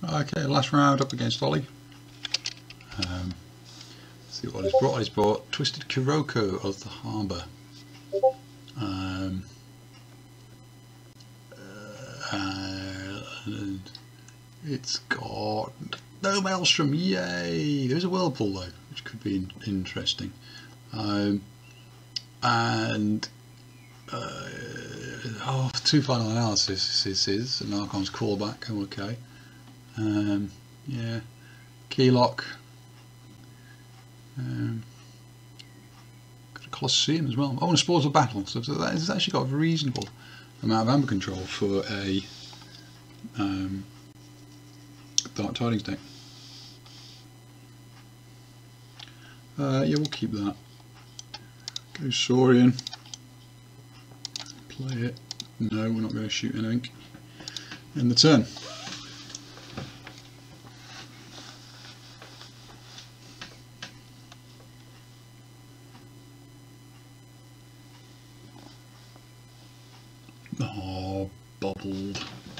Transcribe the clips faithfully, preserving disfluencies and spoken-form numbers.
Okay, last round up against Ollie. Um, let's see what he's brought. He's brought Twisted Kuroko of the Harbour. Um, uh, and it's got no Maelstrom, yay! There's a Whirlpool though, which could be in interesting. Um, and uh, oh, two final analysis this is an Archon's callback. Okay. Um, yeah, key lock. Um, got a Colisseum as well. Oh, and Spores of Battle. So, so that has actually got a reasonable amount of amber control for a um, Dark Tidings deck. Uh, yeah, we'll keep that. Go Saurian. Play it. No, we're not going to shoot anything. End the turn. Oh, bubbled.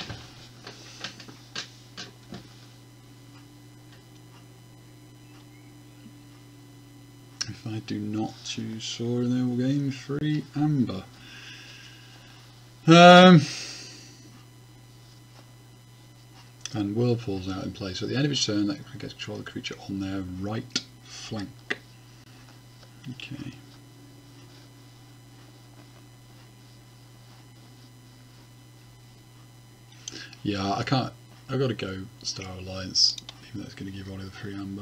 If I do not choose Saurian, then we'll gain three amber. Um, and Whirlpool's out in play. So at the end of its turn, that gets control of the creature on their right flank. Okay. Yeah, I can't. I've got to go Star Alliance, even though it's going to give Ollie the free amber.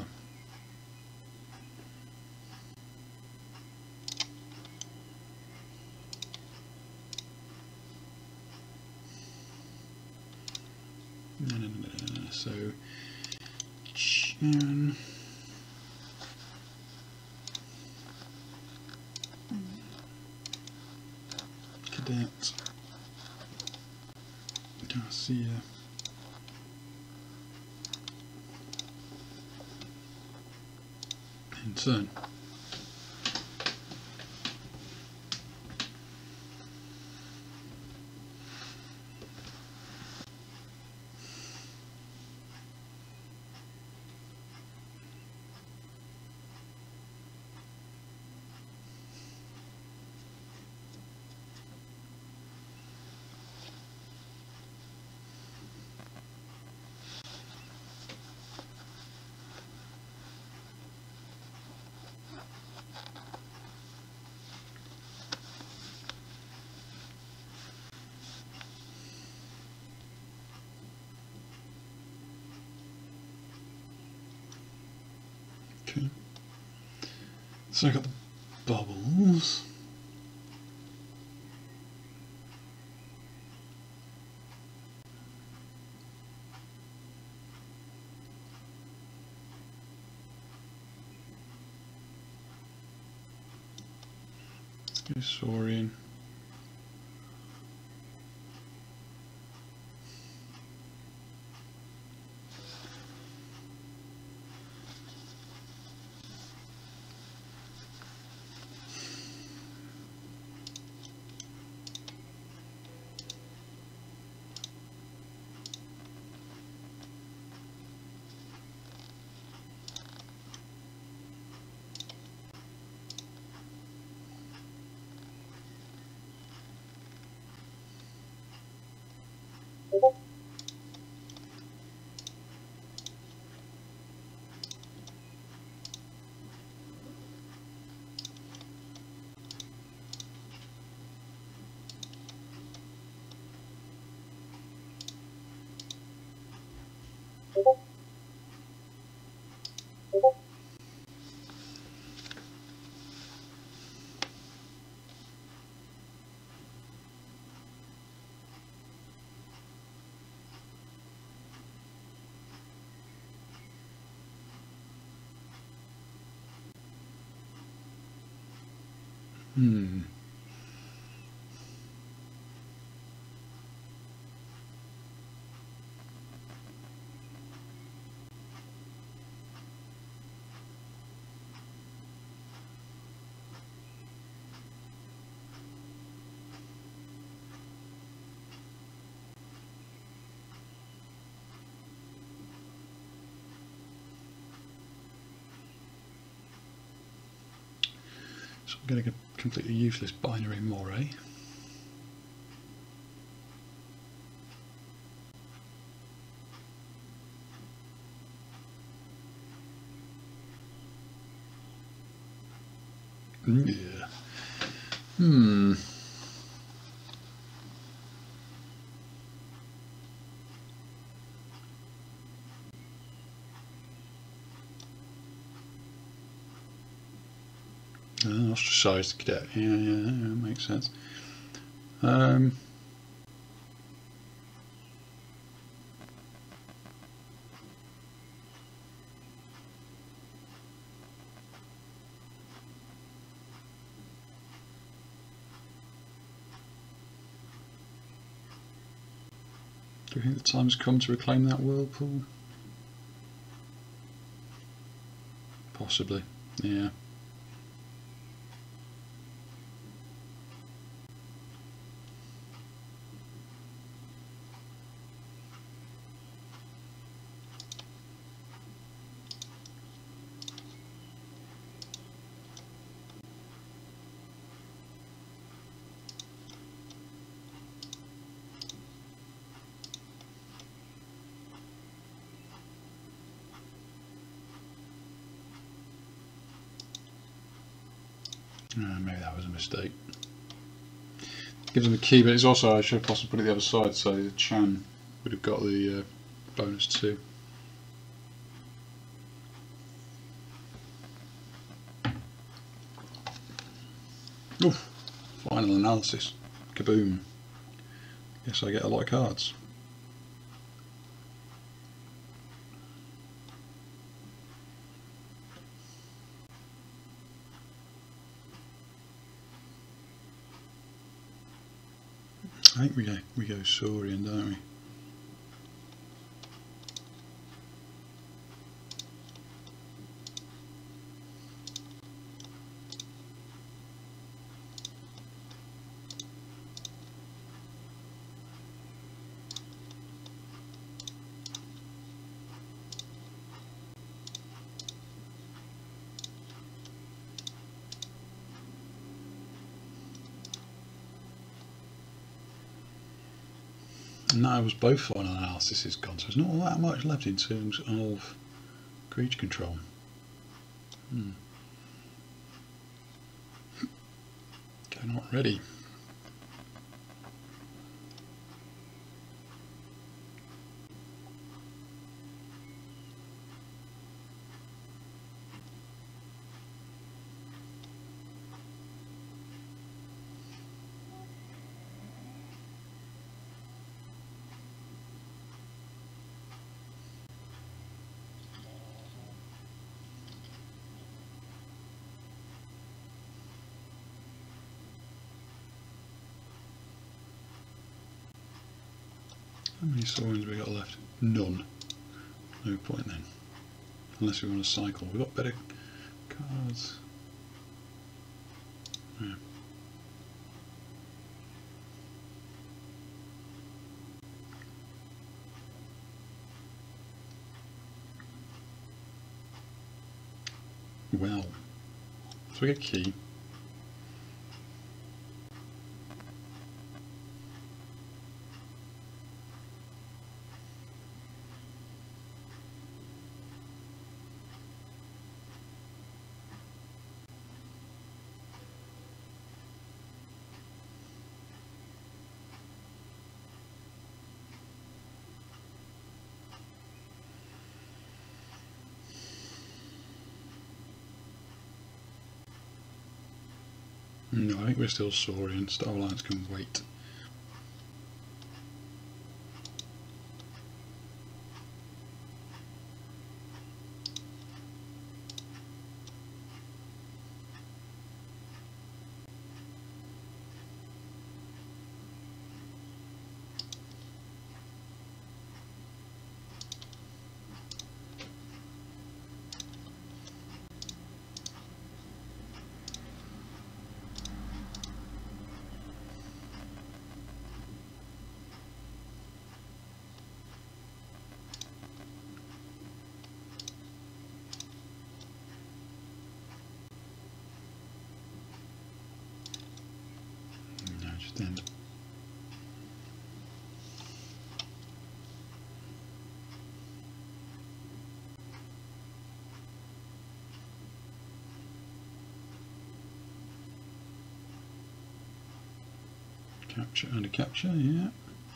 No, no, no, no, no. So, Sharon. Cadet. Garcia. In turn. Okay. So I got the bubbles. Let's go Saurian. Hmm. So I'm getting a completely useless binary moray. Yeah. Hmm. Uh, ostracised cadet. Yeah, yeah, yeah, makes sense. Um. Do you think the time's come to reclaim that whirlpool? Possibly, yeah. Oh, maybe that was a mistake. Gives him a key, but it's also, I should have possibly put it the other side so the Chan would have got the uh, bonus too. Oof, final analysis. Kaboom. Guess I get a lot of cards. I think we go we go Saurian, don't we? And that was both final analysis is gone, so there's not all that much left in terms of creature control. Hmm. Okay, not ready. How many Saurians have we got left? None. No point then. Unless we want to cycle. We've got better cards. Yeah. Well. So we get key. No, I think we're still Saurian. Star Alliance can wait. Extend. Capture and a capture, yeah.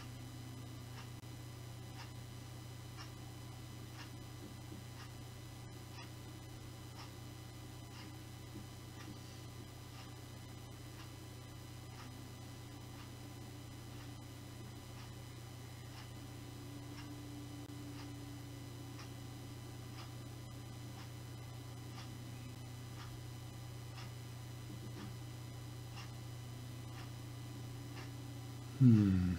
Hmm.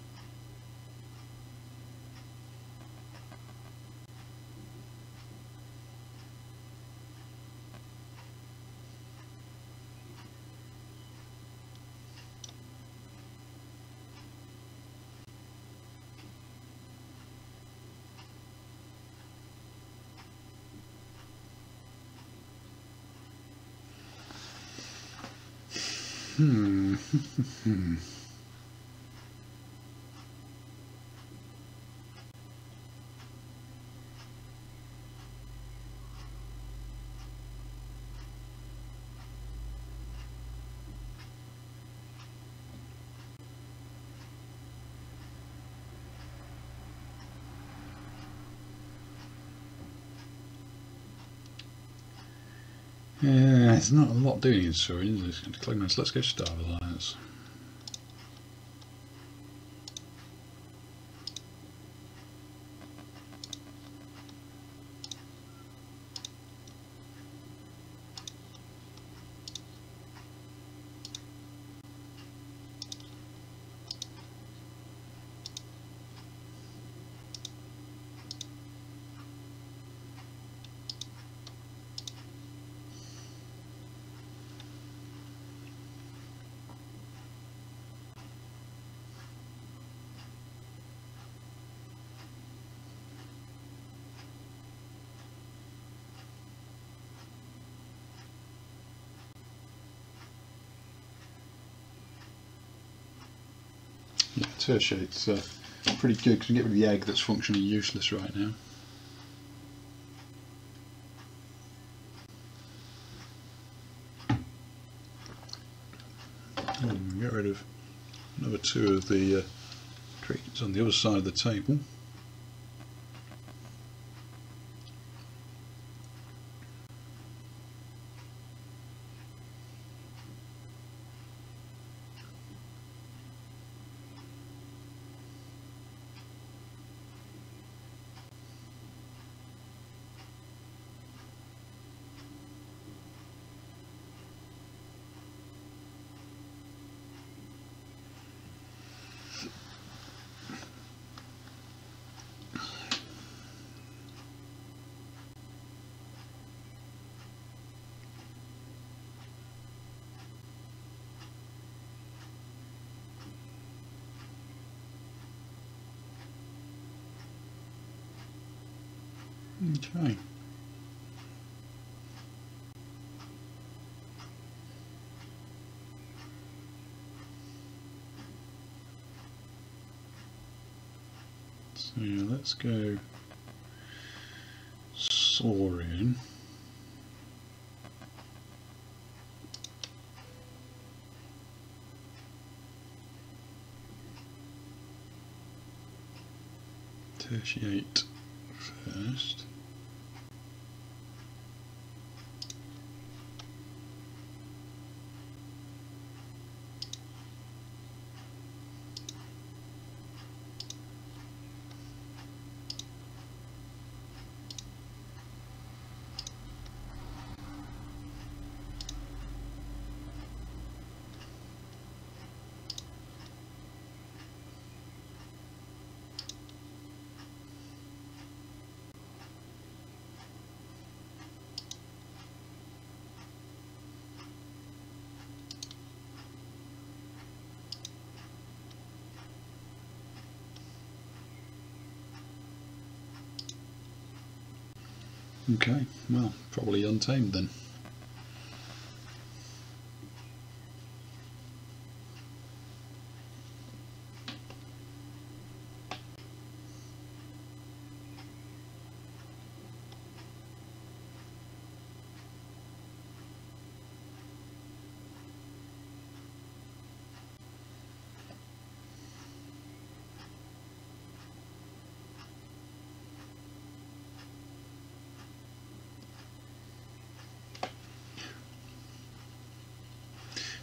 Hmm. Hmm. Yeah, there's not a lot doing in Saurian. Let's go Star Alliance. Yeah, Tertiate's uh, pretty good because you get rid of the egg that's functionally useless right now. And get rid of another two of the uh, creatures on the other side of the table. Okay. So yeah, let's go Saurian. Tertiate first. Okay, well, probably Untamed then.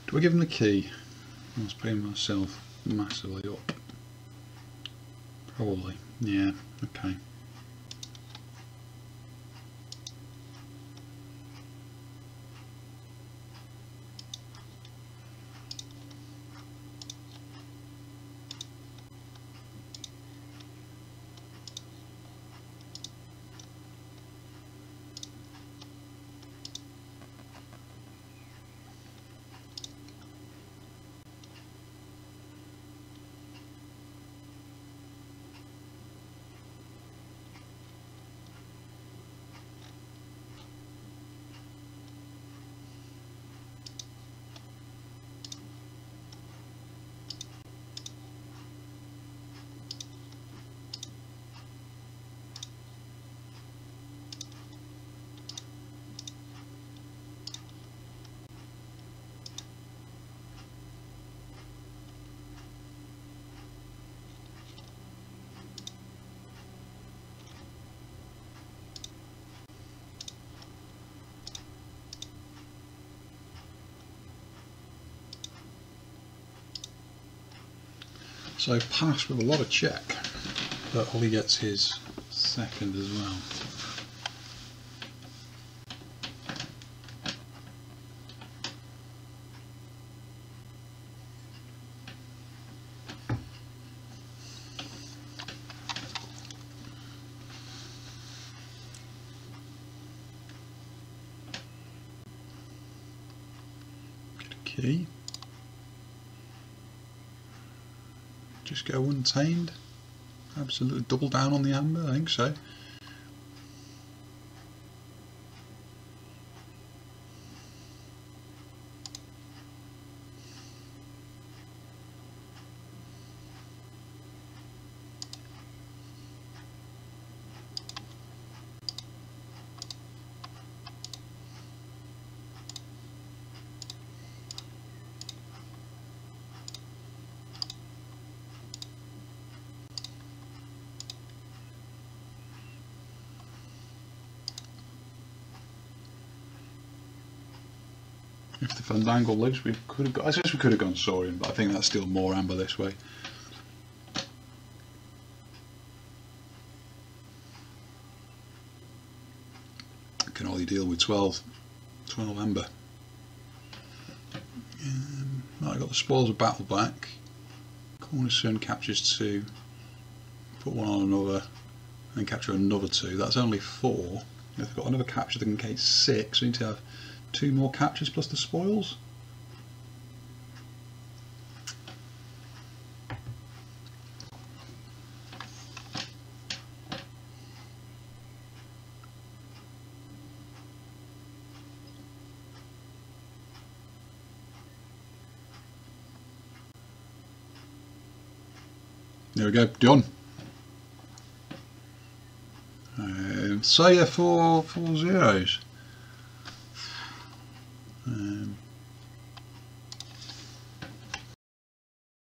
Do I give him the key? I was putting myself massively up. Probably, yeah, okay. So pass with a lot of check, but Ollie gets his second as well. Get a key. Just go Untamed. Absolutely double down on the amber, I think so. If the Fandango lives, we could have got. I guess we could have gone Saurian, but I think that's still more amber this way. I can only deal with twelve, twelve amber. Um, right, I got the spoils of battle back. Colisseum captures two. Put one on another, and capture another two. That's only four. If I've got another capture, that can get six. We need to have two more captures plus the spoils. There we go, done. Um, Saya for four zeros. Um,